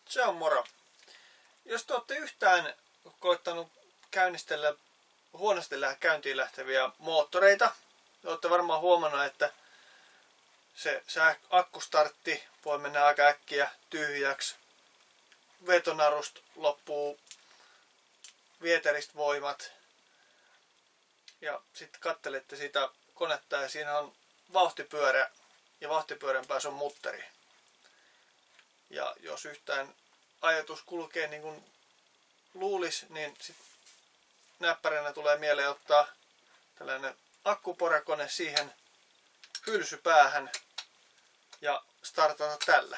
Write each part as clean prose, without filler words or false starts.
Se on moro. Jos te olette yhtään koittanut käynnistellä huonosti käyntiin lähteviä moottoreita, olette varmaan huomannut, että se akkustartti voi mennä aika äkkiä tyhjäksi. Vetonarusta loppuu vieteristä voimat. Ja sitten kattelette sitä konetta ja siinä on vauhtipyörä ja vauhtipyörän päässä on mutteri. Ja jos yhtään ajatus kulkee niin kuin luulisi, niin sitten näppäränä tulee mieleen ottaa tällainen akkuporakone siihen hylsypäähän ja startata tällä.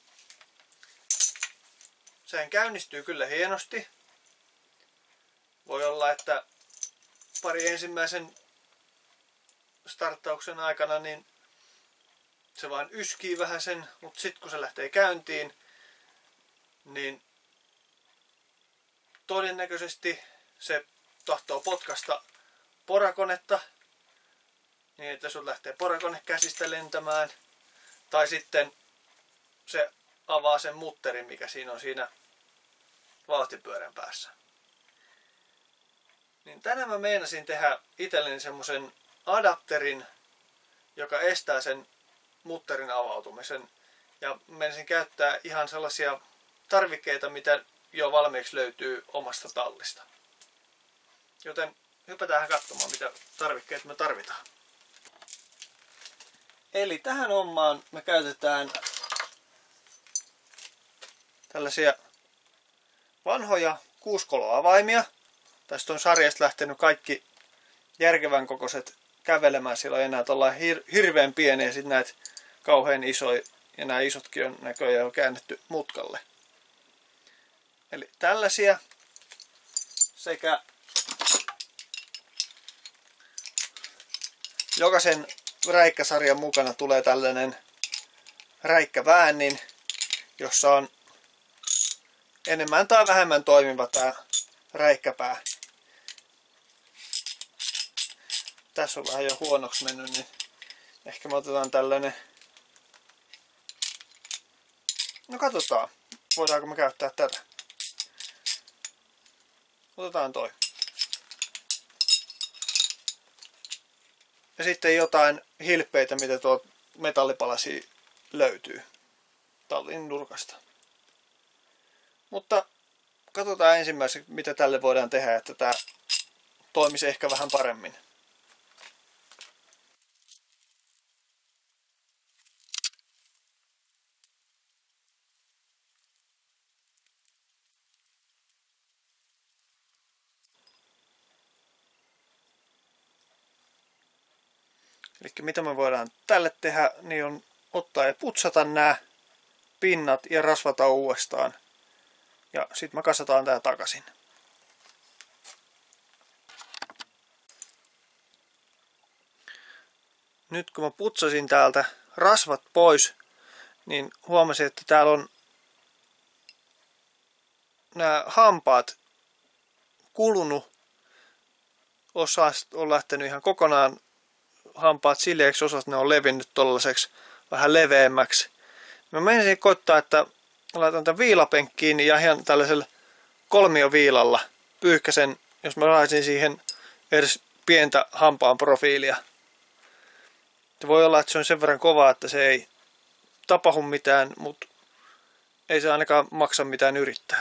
Sehän käynnistyy kyllä hienosti. Voi olla, että pari ensimmäisen starttauksen aikana niin se vaan yskii vähän sen, mutta sitten kun se lähtee käyntiin, niin todennäköisesti se tahtoo potkasta porakonetta niin, että sun lähtee porakone käsistä lentämään. Tai sitten se avaa sen mutterin, mikä siinä on siinä vauhtipyörän päässä. Niin tänään mä meinasin tehdä itselleni semmosen adapterin, joka estää sen mutterin avautumisen. Ja meinasin käyttää ihan sellaisia tarvikkeita, mitä jo valmiiksi löytyy omasta tallista. Joten hypätään katsomaan, mitä tarvikkeita me tarvitaan. Eli tähän hommaan me käytetään tällaisia vanhoja 6-kolo-avaimia. Tästä on sarjasta lähtenyt kaikki järkevän kokoiset kävelemään. Siellä ei enää tuollainen hirveän pieniä ja sitten näitä kauhean isoja. Ja nämä isotkin on näköjään jo käännetty mutkalle. Eli tällaisia sekä jokaisen räikkäsarjan mukana tulee tällainen räikkäväänin, jossa on enemmän tai vähemmän toimiva tämä räikkäpää. Tässä on vähän jo huonoksi mennyt, niin ehkä me otetaan tällainen. No katsotaan, voidaanko me käyttää tätä. Otetaan toi. Ja sitten jotain hilpeitä, mitä tuo metallipalasia löytyy tallin nurkasta. Mutta katsotaan ensimmäiseksi, mitä tälle voidaan tehdä, että tämä toimisi ehkä vähän paremmin. Eli mitä me voidaan tälle tehdä, niin on ottaa ja putsata nämä pinnat ja rasvata uudestaan. Ja sitten me kasataan tää takaisin. Nyt kun mä putsasin täältä rasvat pois, niin huomasin, että täällä on nämä hampaat kulunut. Osa on lähtenyt ihan kokonaan hampaat sileäksi, osat ne on levinnyt tollaiseksi vähän leveämmäksi. Mä menisin koittaa, että laitan tämän viilapenkkiin ja ihan tällaisella kolmioviilalla pyyhkäsen, jos mä laisin siihen edes pientä hampaan profiilia. Voi olla, että se on sen verran kova, että se ei tapahdu mitään, mutta ei se ainakaan maksa mitään yrittää.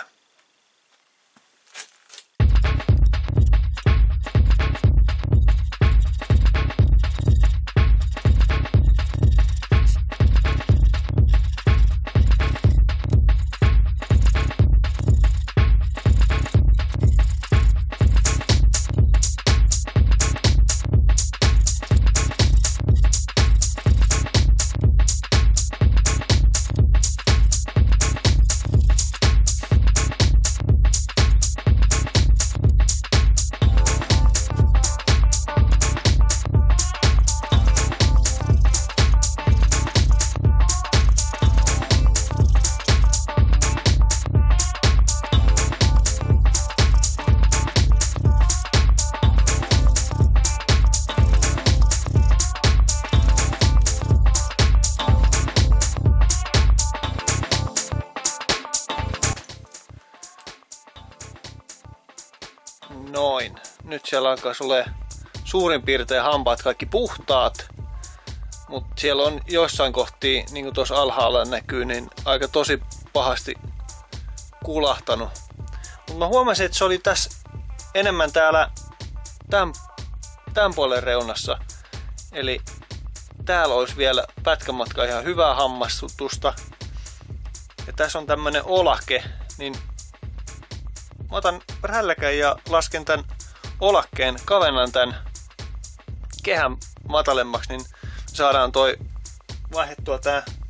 Noin. Nyt siellä alkaa ole suurin piirtein hampaat kaikki puhtaat. Mutta siellä on joissain kohtia, niin kuin tuossa alhaalla näkyy, niin aika tosi pahasti kulahtanut. Mutta mä huomasin, että se oli tässä enemmän täällä tämän puolen reunassa. Eli täällä olisi vielä pätkän matka ihan hyvää hammastusta. Ja tässä on tämmönen olake, niin mä otan rälläkän ja lasken tän olakkeen, kavennan tän kehän matalemmaksi, niin saadaan toi vaihdettua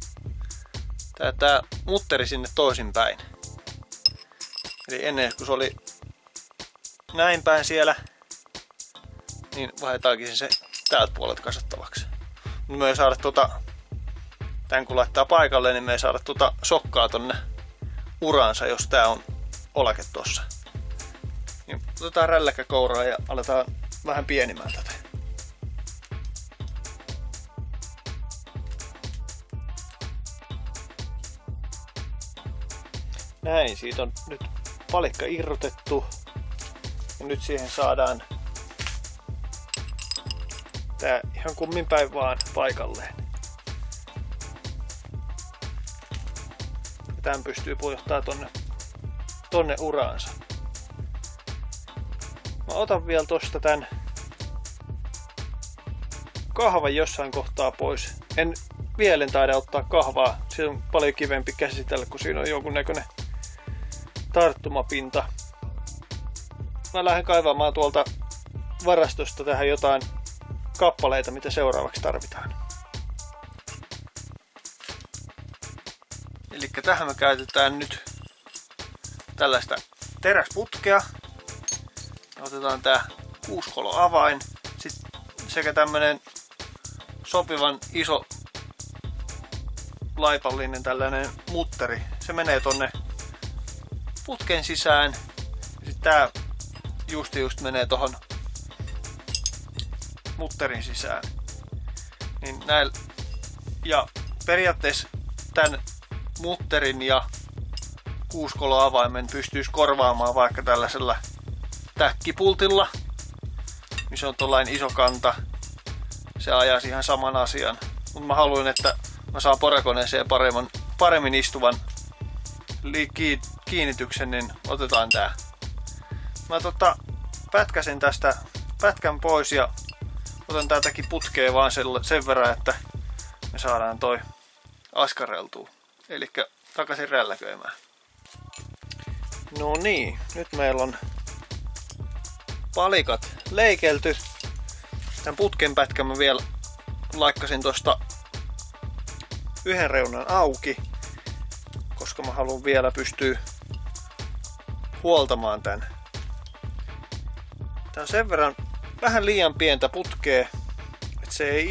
tää mutteri sinne toisinpäin. Eli ennen kun se oli näin päin siellä, niin vaihdetaankin se täältä puolelta kasattavaksi. Mutta me ei saada tän kun laittaa paikalle, niin me ei saada sokkaa tonne uraansa, jos tää on olake tossa. Niin otetaan rälläkäkouraa ja aletaan vähän pienimään tätä. Näin, siitä on nyt palikka irrotettu. Ja nyt siihen saadaan tää ihan kummin päin vaan paikalleen. Ja tämän pystyy pujottaa tonne uraansa. Mä otan vielä tosta tän kahvan jossain kohtaa pois. En vielä taida ottaa kahvaa. Se on paljon kivempi käsitellä, kun siinä on jonkunnäköinen tarttumapinta. Mä lähden kaivamaan tuolta varastosta tähän jotain kappaleita, mitä seuraavaksi tarvitaan. Eli tähän me käytetään nyt tällaista teräsputkea. Otetaan tää 6-kolo avain. Sitten sekä tämmönen sopivan iso laipallinen tällainen mutteri. Se menee tonne putken sisään. Sitten tää just menee tohon mutterin sisään. Niin näin. Ja periaatteessa tän mutterin ja 6-kolo avaimen pystyisi korvaamaan vaikka tällaisella täkkipultilla, missä on tollain iso kanta. Se ajaisi ihan saman asian. Mutta mä haluan, että mä saan porakoneeseen paremmin istuvan kiinnityksen, niin otetaan tää. Mä pätkäsen tästä pätkän pois ja otan tätäkin putkea vaan sen verran, että me saadaan toi askareltua. Elikkä takaisin rälläköimään. No niin, nyt meillä on palikat leikelty. Tän putken pätkän mä vielä laikkasin tosta yhden reunan auki, koska mä haluan vielä pystyä huoltamaan tän. Tää on sen verran vähän liian pientä putkea, että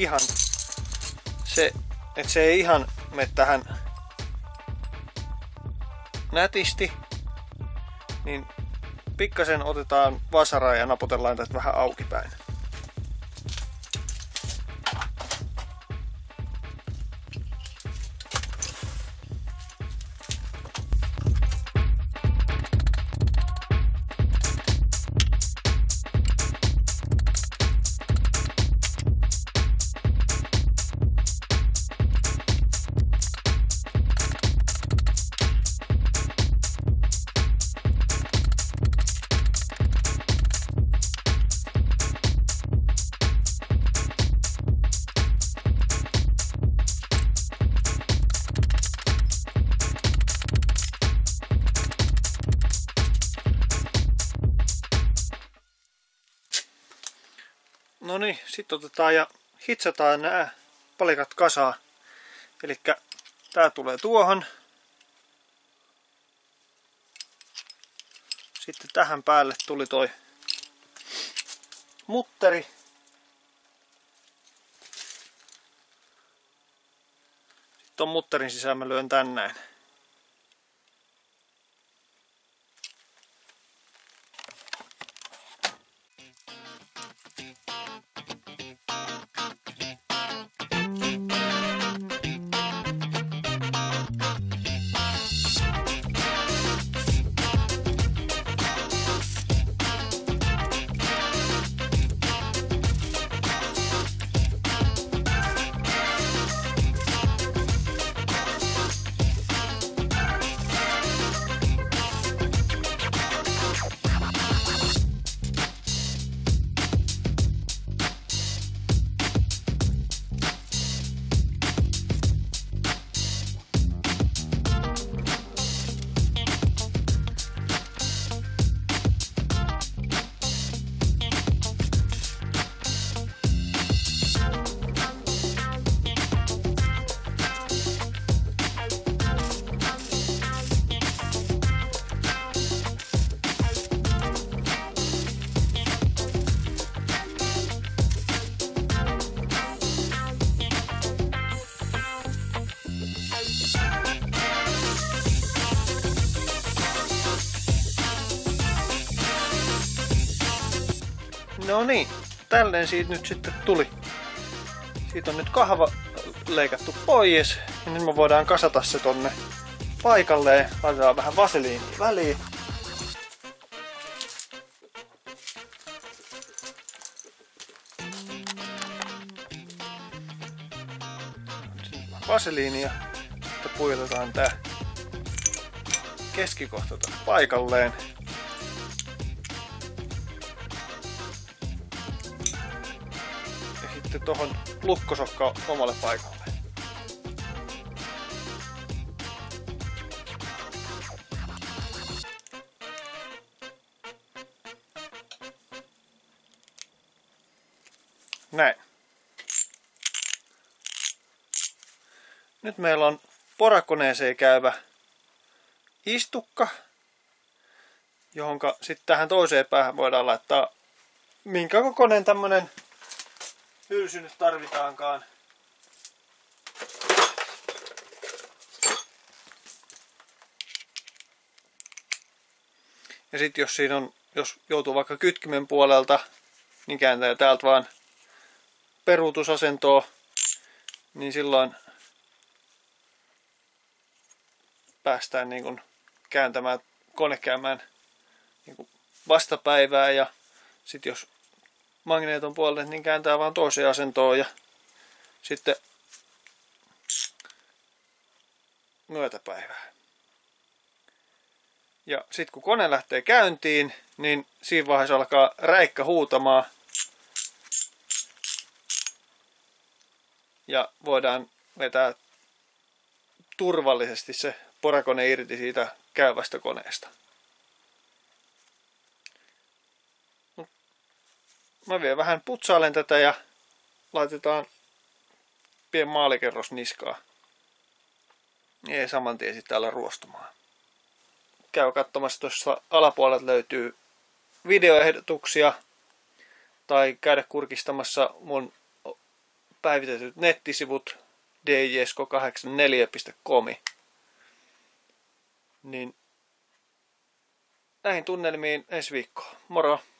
se ei ihan mene tähän nätisti. Niin pikkasen otetaan vasaraa ja napotellaan tästä vähän auki päin. No niin, sitten otetaan ja hitsataan nämä palikat kasaan. Eli tää tulee tuohon. Sitten tähän päälle tuli toi mutteri. Sitten ton mutterin sisään mä lyön tän näin. No niin, tälleen siitä nyt sitten tuli. Siitä on nyt kahva leikattu pois. Ja nyt me voidaan kasata se tonne paikalleen. Laitetaan vähän vaseliinia väliin. Vaseliinia. Sitten pujotetaan tää keskikohta tänne paikalleen. Ja sitten tohon lukkosokka omalle paikalle. Näin. Nyt meillä on porakoneeseen käyvä istukka, johonka sitten tähän toiseen päähän voidaan laittaa minkä kokoinen tämmönen hylsy nyt tarvitaankaan. Ja sitten jos joutuu vaikka kytkimen puolelta, niin kääntää täältä vaan peruutusasentoa, niin silloin päästään niin kuin kääntämään, kone käymään niin kuin vastapäivää, ja sitten jos magneeton puolelle, niin kääntää vaan toiseen asentoon ja sitten myötäpäivää. Ja sitten kun kone lähtee käyntiin, niin siinä vaiheessa alkaa räikkä huutamaan ja voidaan vetää turvallisesti se porakone irti siitä käyvästä koneesta. Mä vielä vähän putsailen tätä ja laitetaan pien maalikerros niskaa. Niin ei saman tien sitten täällä ruostumaan. Käy katsomassa, tuossa alapuolelta löytyy videoehdotuksia tai käydä kurkistamassa mun päivitetyt nettisivut djsko84.com. Niin näihin tunnelmiin ensi viikkoon. Moro!